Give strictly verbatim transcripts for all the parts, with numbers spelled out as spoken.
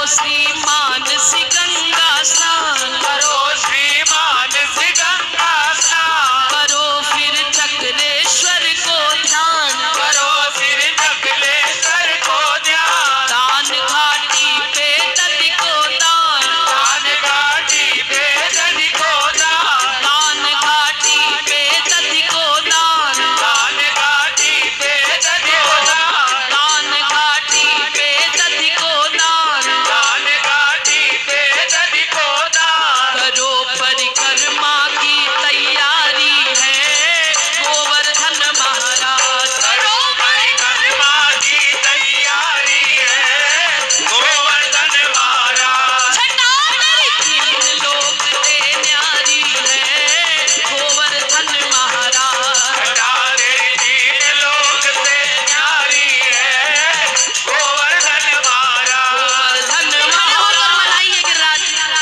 श्री मानस गंगा स्नान, करो श्री मानस गंगा स्नान, करो फिर चक्रेश्वर को ध्यान, करो फिर चक्रेश्वर को ध्यान, दान घाटी पे नदी को दान, दान घाटी पे नदी को दान, दान घाटी पे नदी को दान, दान घाटी पे नदी को दान, दान घाटी पे नदी को दान, दान घाटी पे नदी को दान, करो परिक्रमा की तैयारी है गोवर्धन महाराज, करो परिक्रमा की तैयारी है गोवर्धन महाराज, छटाकर तीन लोक से न्यारी है गोवर्धन महाराज, हटारे तीन लोक से न्यारी है गोवर्धन महाराज, गोवर्धन महाराज मनाइए गिरिराज।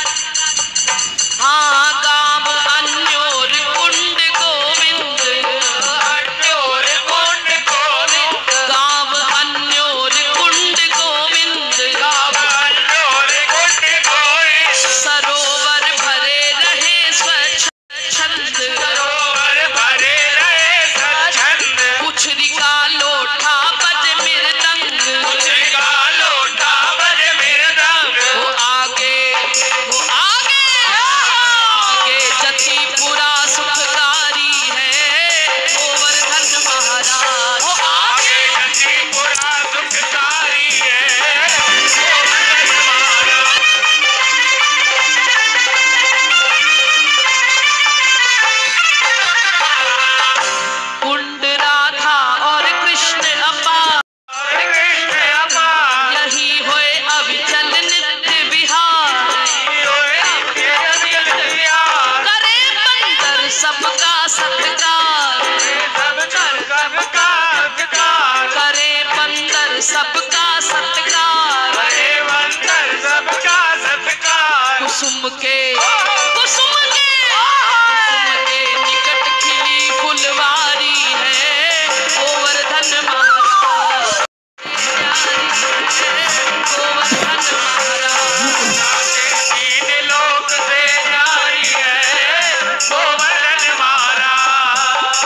हाँ गाँव अन्योर कुंड गोविंद, अन्योर कुंड गोविंद, गाँव अन्योर कुंड गोविंद, गाँव अन्योर कुंड गोविंद, सरोवर भरे रहे स्वच्छंद, सरोवर भरे रहे स्वच्छंद, कुछरी का लोटा बज मृदंग, उजगा लोटा बज मृदंग, वो आगे वो आगे आगे जतिपुरा सुखकारी है गोवर्धन महाराज, वो आगे जतिपुरा सुखकारी है गोवर्धन महाराज, कुंड राधा और कृष्ण अपार, और कृष्ण अपार, यही होए अविचल नित्य विहार, करे बंदर सबका सत्कार, करे बंदर सबका सत्कार, कुसुम के कुसुम के कुसुम के निकट खिली फुलवारी है गोवर्धन महाराज, गोवर्धन महाराज, तीन लोक से न्यारी है गोवर्धन महाराज,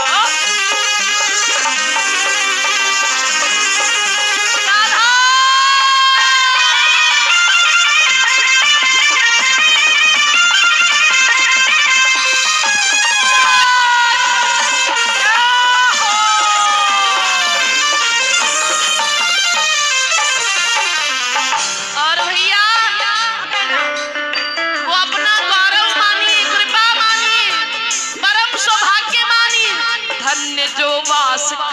और भैया वो अपना गौरव मानिए, कृपा मानिए, परम सौभाग्य मानिए, धन्य जो वास